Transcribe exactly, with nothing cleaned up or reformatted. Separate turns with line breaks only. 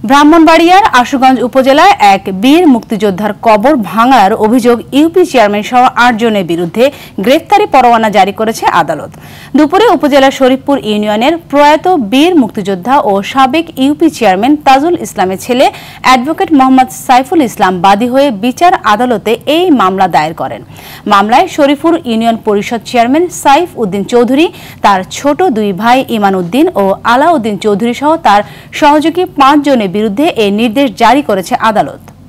ব্রাহ্মণবাড়িয়ার আশুগঞ্জ উপজেলায় এক বীর মুক্তিযোদ্ধার কবর ভাঙার অভিযোগ ইউপি চেয়ারম্যান সহ আট জনের বিরুদ্ধে গ্রেফতারি পরোয়ানা জারি করেছে আদালত। দুপুরে উপজেলার শরীফপুর ইউনিয়নের প্রয়াত বীর মুক্তিযোদ্ধা ও সাবেক ইউপি চেয়ারম্যান তাজুল ইসলামের ছেলে অ্যাডভোকেট মোহাম্মদ সাইফুল ইসলাম বাদী হয়ে বিচার আদালতে এই মামলা দায়ের করেন। মামলায় শরীফপুর ইউনিয়ন পরিষদ চেয়ারম্যান সাইফ উদ্দিন চৌধুরী, তার ছোট দুই ভাই ইমান উদ্দিন ও আলাউদ্দিন চৌধুরী সহ তার সহযোগী পাঁচ জনের বিরুদ্ধে এই নির্দেশ জারি করেছে আদালত।